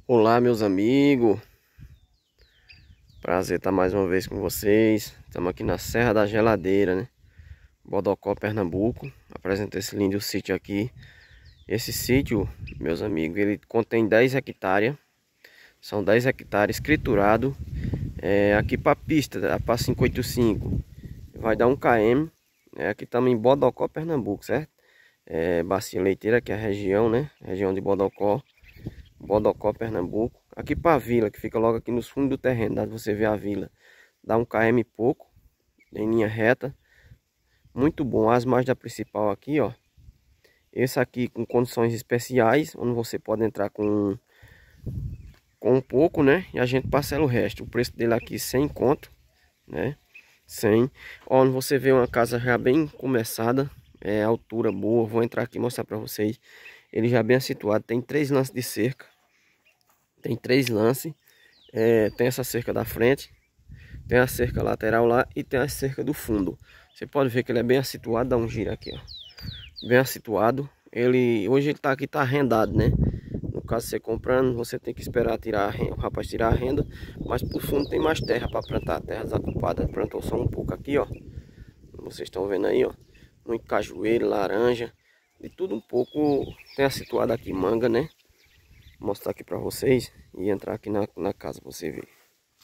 Olá, meus amigos, prazer estar mais uma vez com vocês. Estamos aqui na Serra da Geladeira, né? Bodocó, Pernambuco. Apresento esse lindo sítio aqui. Esse sítio, meus amigos, ele contém 10 hectares. São 10 hectares escriturado. Aqui para a pista, para 585, vai dar 1 km. Aqui estamos em Bodocó, Pernambuco, certo? Bacia Leiteira, que é a região, né? Região de Bodocó, Pernambuco. Aqui para a vila, que fica logo aqui nos fundos do terreno, dá pra você ver a vila. Dá 1 km e pouco, em linha reta. Muito bom. As margens da principal aqui, ó. Esse aqui com condições especiais, onde você pode entrar com um pouco, né? E a gente parcela o resto. O preço dele aqui 100 conto, né? 100. Onde você vê uma casa já bem começada, altura boa. Vou entrar aqui e mostrar para vocês. Ele já bem situado, tem 3 lances de cerca. Tem 3 lances. Tem essa cerca da frente, tem a cerca lateral lá e tem a cerca do fundo. Você pode ver que ele é bem situado, dá um giro aqui, ó. Bem situado. Hoje ele tá aqui, tá arrendado, né? No caso, você comprando, você tem que esperar o rapaz tirar a renda. Mas por fundo tem mais terra para plantar, terra desocupada. Plantou só um pouco aqui, ó. Vocês estão vendo aí, ó. Muito cajueiro, laranja, de tudo um pouco. Tem a situada aqui, manga, né? Vou mostrar aqui para vocês e entrar aqui na casa pra você ver.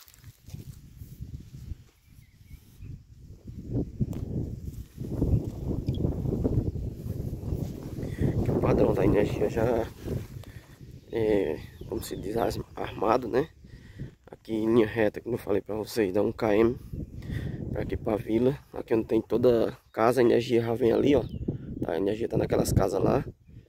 O padrão da energia já como se diz, armado, né? Aqui em linha reta, como eu falei para vocês, dá 1 km para aqui para a vila. Aqui onde tem toda casa, a energia já vem ali, ó. A energia tá naquelas casas lá.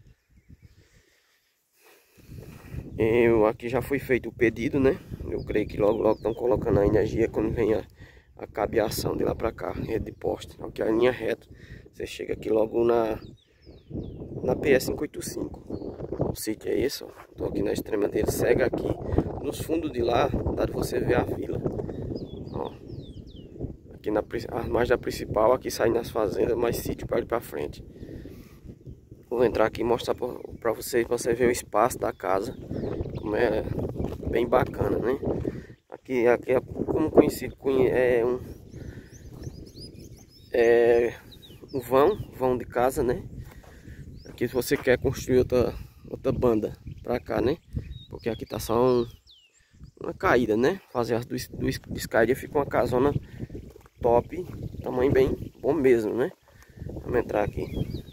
Aqui já foi feito o pedido, né? Eu creio que logo estão colocando a energia quando vem a cabeação de lá para cá, rede de poste. Aqui é a linha reta. Você chega aqui logo na PS 585. O sítio é esse, ó. Tô aqui na extrema dele, cega aqui. Nos fundos de lá, dá de você ver a vila. Ó. Aqui a margem da principal, aqui sai nas fazendas, mais sítio para ir para frente. Vou entrar aqui e mostrar para vocês, ver o espaço da casa. Como é bem bacana, né? Aqui é como conhecido, um vão de casa, né? Aqui se você quer construir outra banda pra cá, né? Porque aqui tá só uma caída, né? Fazer as duas caídas fica uma casona top, tamanho bem bom mesmo, né? Vamos entrar aqui.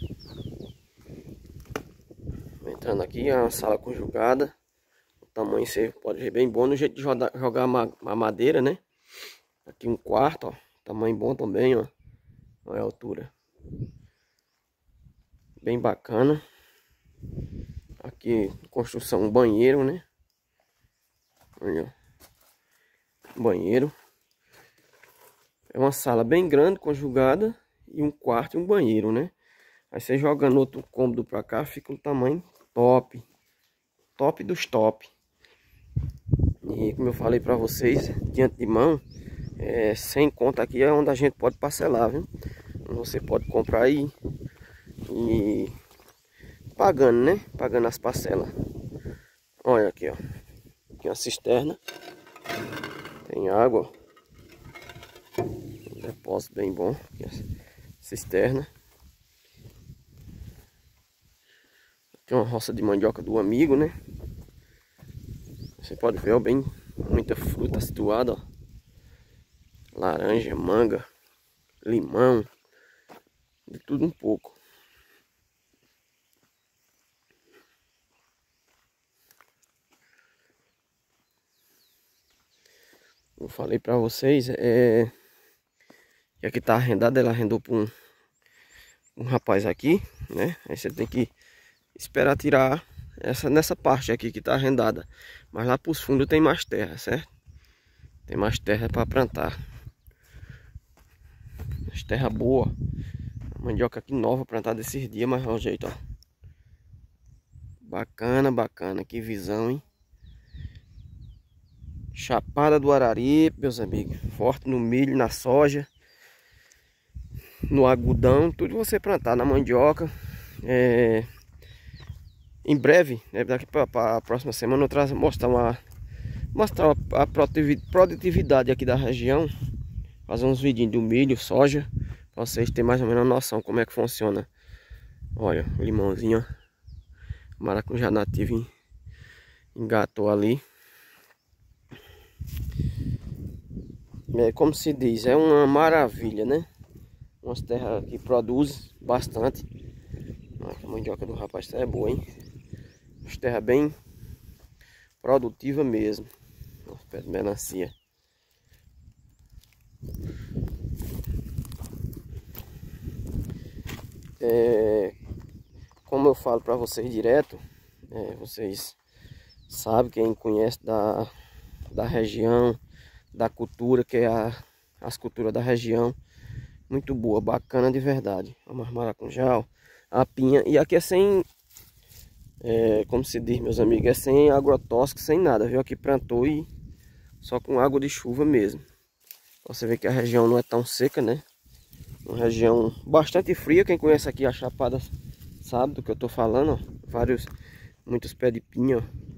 Entrando aqui, é uma sala conjugada. O tamanho você pode ver bem bom no jeito de jogar a madeira, né? Aqui um quarto, ó. Tamanho bom também, ó. Olha a altura. Bem bacana. Aqui, construção, um banheiro, né? Olha, banheiro. É uma sala bem grande, conjugada. E um quarto e um banheiro, né? Aí você jogando outro cômodo pra cá, fica um tamanho top. Top dos top. E como eu falei pra vocês, de antemão, sem conta aqui é onde a gente pode parcelar, viu? Você pode comprar aí e pagando, né? Pagando as parcelas. Olha aqui, ó. Aqui uma cisterna. Tem água. Um depósito bem bom. Aqui a cisterna. Tem uma roça de mandioca do amigo, né? Você pode ver, ó, bem muita fruta situada, ó. Laranja, manga, limão, de tudo um pouco. Eu falei pra vocês, que aqui tá arrendado, ela arrendou pra um rapaz aqui, né? Aí você tem que esperar tirar nessa parte aqui que tá arrendada. Mas lá pros fundos tem mais terra, certo? Tem mais terra para plantar. As terra boa. A mandioca aqui nova plantada esses dias, mas olha o jeito, ó. Bacana, bacana. Que visão, hein? Chapada do Araripe, meus amigos. Forte no milho, na soja, no algodão, tudo você plantar na mandioca. Em breve, né, daqui para a próxima semana, eu mostrar a produtividade aqui da região. Fazer uns vidinhos do milho, soja, para vocês terem mais ou menos uma noção como é que funciona. Olha, o limãozinho, ó. Maracujá nativo engatou ali. É, como se diz, é uma maravilha, né? Umas terras que produzem bastante. A mandioca do rapaz é boa, hein? As terras bem produtiva mesmo. Os pés de melancia. Como eu falo para vocês direto, vocês sabem, quem conhece da região, da cultura, que é as culturas da região, muito boa, bacana de verdade. A maracujá, a pinha, e aqui é sem, como se diz, meus amigos, é sem agrotóxico, sem nada, viu? Aqui plantou e só com água de chuva mesmo. Você vê que a região não é tão seca, né? Uma região bastante fria. Quem conhece aqui a Chapada sabe do que eu tô falando, ó. Muitos pés de pinha,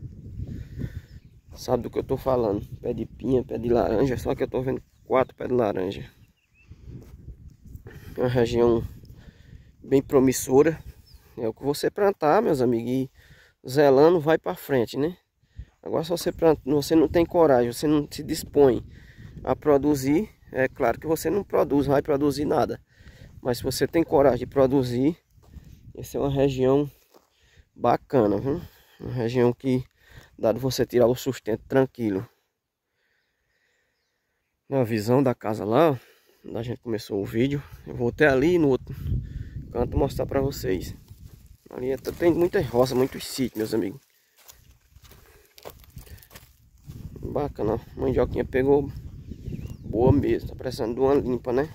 ó. Sabe do que eu tô falando. Pé de pinha, pé de laranja. Só que eu tô vendo 4 pés de laranja. É uma região bem promissora. É o que você plantar, meus amigos, e zelando vai para frente, né? Agora, se você não tem coragem, você não se dispõe a produzir, é claro que você não vai produzir nada. Mas se você tem coragem de produzir, essa é uma região bacana, viu? Uma região que dá de você tirar o sustento tranquilo. Na visão da casa lá, onde a gente começou o vídeo, eu vou até ali no outro canto mostrar para vocês. Ali tem muitas roças, muitos sítios, meus amigos. Bacana, a mandioquinha pegou boa mesmo, tá precisando de uma limpa, né?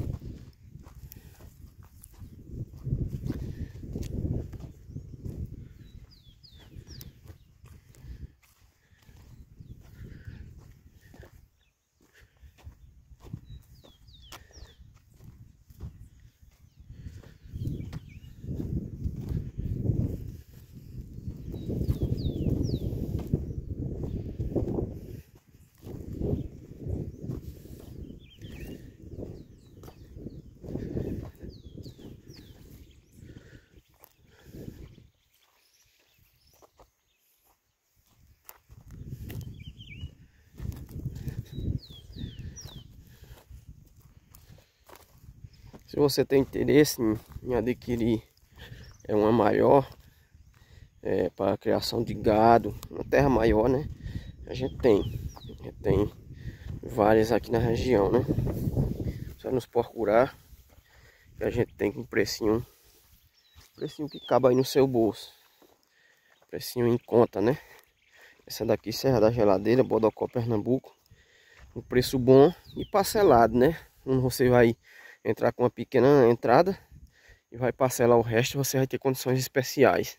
Se você tem interesse em adquirir uma maior, para a criação de gado, uma terra maior, né? A gente tem várias aqui na região, né? Só nos procurar que a gente tem um precinho que cabe aí no seu bolso. Precinho em conta, né? Essa daqui, Serra da Geladeira, Bodocó, Pernambuco. Um preço bom e parcelado, né? Você vai entrar com uma pequena entrada e vai parcelar o resto, você vai ter condições especiais.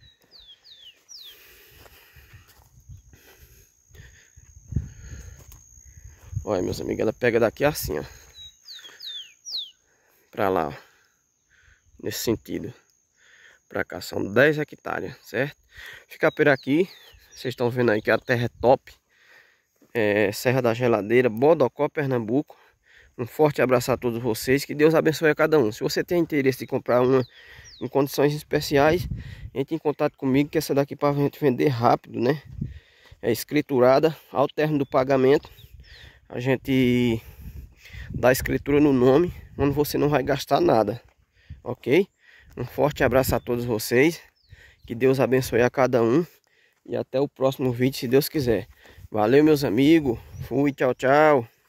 Olha, meus amigos, ela pega daqui assim, ó, pra lá, ó, nesse sentido. Pra cá são 10 hectares, certo? Ficar por aqui, vocês estão vendo aí que a terra é top. Serra da Geladeira, Bodocó, Pernambuco. Um forte abraço a todos vocês, que Deus abençoe a cada um. Se você tem interesse de comprar uma em condições especiais, entre em contato comigo, que essa daqui para a gente vender rápido, né? É escriturada, ao término do pagamento, a gente dá a escritura no nome, onde você não vai gastar nada, ok? Um forte abraço a todos vocês, que Deus abençoe a cada um, e até o próximo vídeo, se Deus quiser. Valeu, meus amigos, fui, tchau, tchau.